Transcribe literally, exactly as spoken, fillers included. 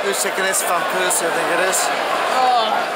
Who's second is Van Persie, I think it is. Oh.